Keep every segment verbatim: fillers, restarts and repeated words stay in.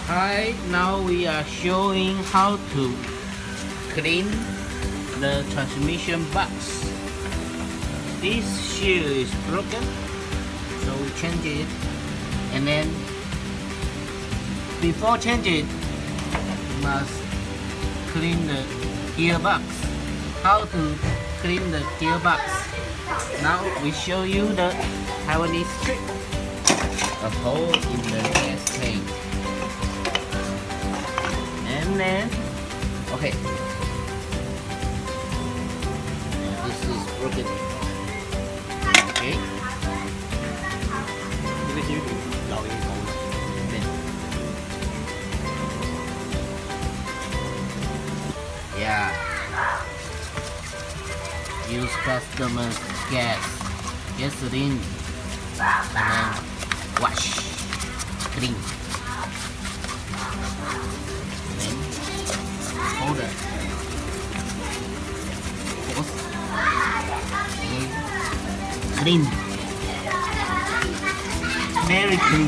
Hi, now we are showing how to clean the transmission box. This seal is broken, so we change it, and then before change it, we must clean the gearbox. How to clean the gearbox? Now we show you the Taiwanese trick. A hole in the gas tank. And then, okay, this is broken. Okay. Yeah. Use customer's gas, gasoline, and then wash, clean. Hold it. Hose. Clean. Very clean.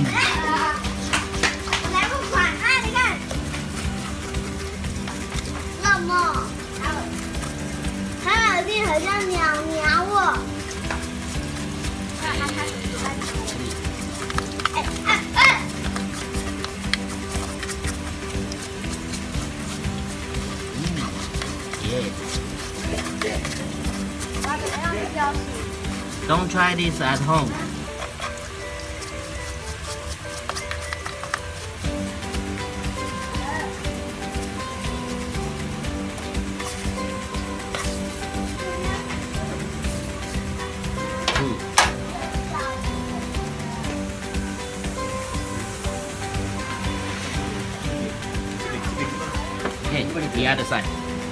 Don't try this at home. Ooh. Okay, the other side.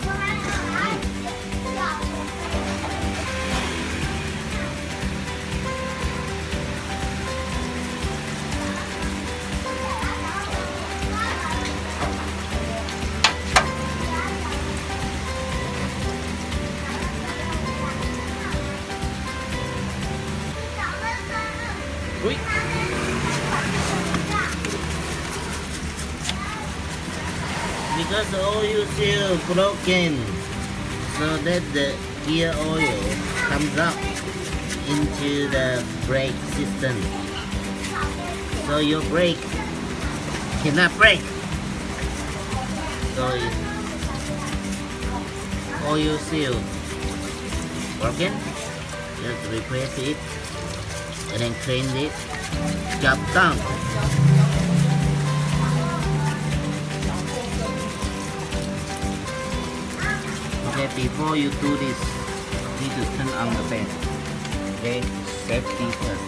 Ui. Because the oil seal broken, so that the gear oil comes out into the brake system, so your brake cannot brake. So it's oil seal broken, just replace it and then clean it. Job done. Okay, before you do this, you need to turn on the fan. Okay, safety first.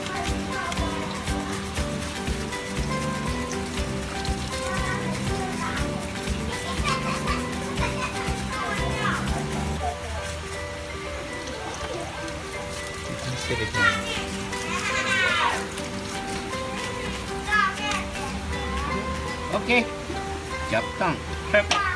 You can set it down. Okay, job done. Perfect.